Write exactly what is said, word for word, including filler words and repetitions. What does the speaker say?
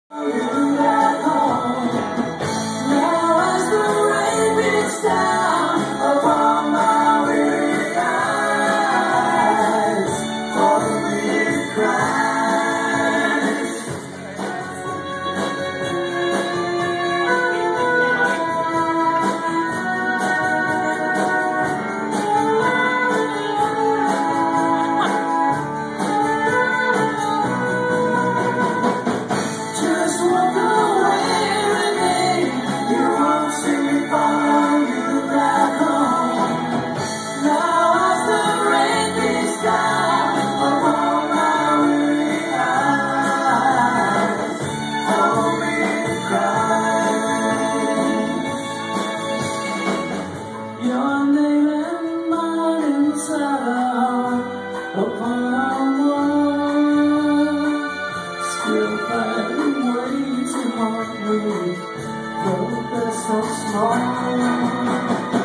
Your name and mine inside upon our wall, still finding ways to mark me, though they're so small.